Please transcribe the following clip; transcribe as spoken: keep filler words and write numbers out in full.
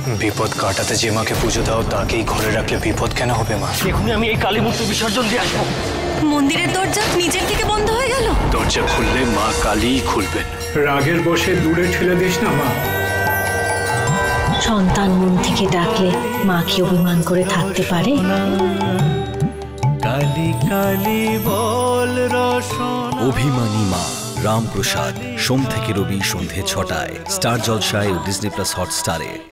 বিপদ কাটাতে যে মাকে পুজো দাও তাকেই ঘরে রাখলে বিপদ কেন হবে মা? এখনই আমি এই কালী মূর্তি বিসর্জন দিয়ে আসবো। মন্দিরের দরজা নিজের থেকে বন্ধ হয়ে গেল। দরজা খুললে মা কালীই খুলবেন। রাগের বসে দূরে ঠেলে দিস না মা। সন্তান মন থেকে ডাকলে মা কি অভিমান করে থাকতে পারে? কালী কালী বল রসন। অভিমানী মা রামপ্রসাদ, সোম থেকে রবি সন্ধে ছটায় স্টার জলসায় ও ডিজনি প্লাস হটস্টারে।